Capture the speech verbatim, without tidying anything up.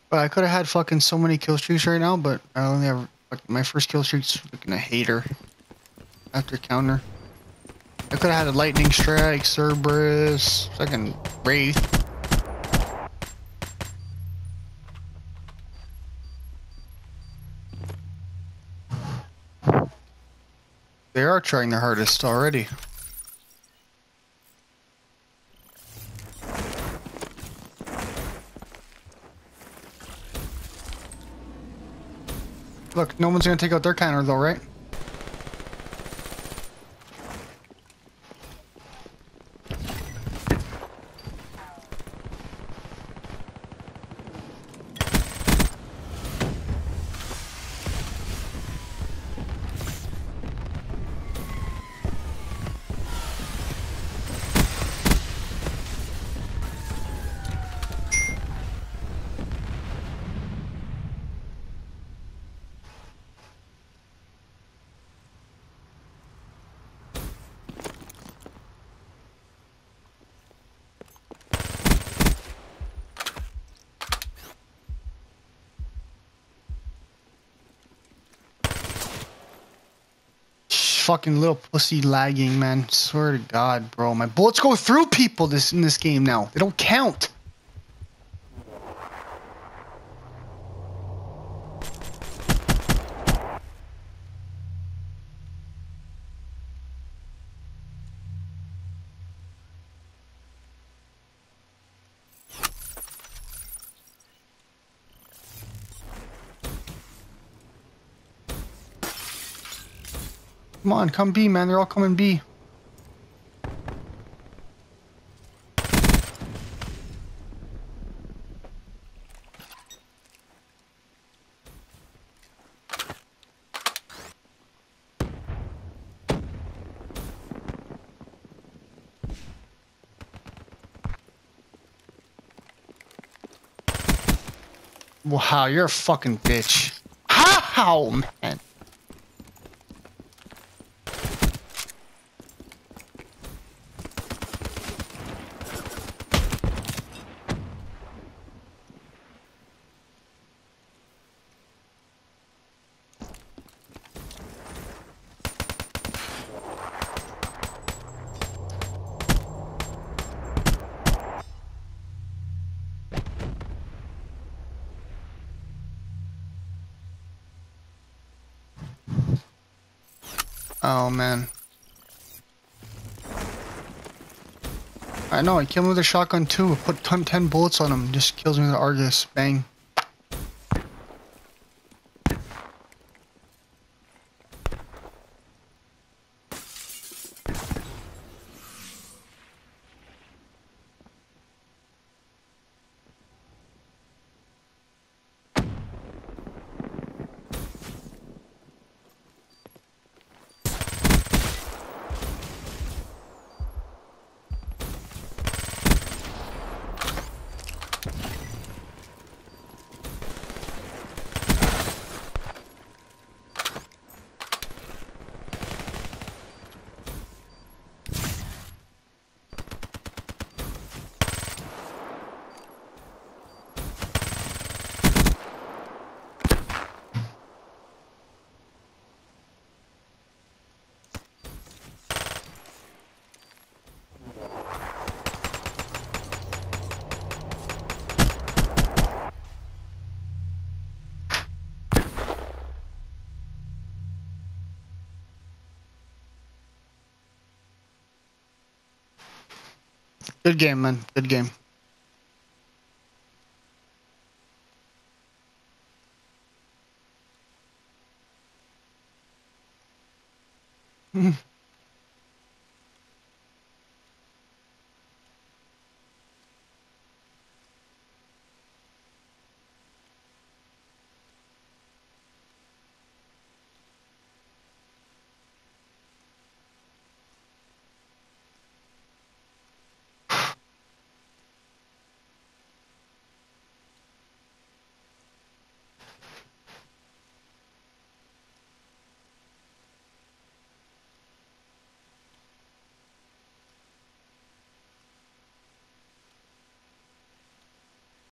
But I could have had fucking so many kill streaks right now, but I only have like, my first kill streak's fucking a hater after counter. I could have had a lightning strike, Cerberus, fucking Wraith. They are trying their hardest already. Look, no one's gonna take out their counter though, right? Fucking little pussy lagging, man. Swear to God, bro. My bullets go through people this in this game now. They don't count. Come on, come B, man. They're all coming B. Wow, you're a fucking bitch. How, man? Oh, man. I know, I killed him with a shotgun too. Put ten bullets on him. Just kills me with the Argus. Bang. Good game, man. Good game.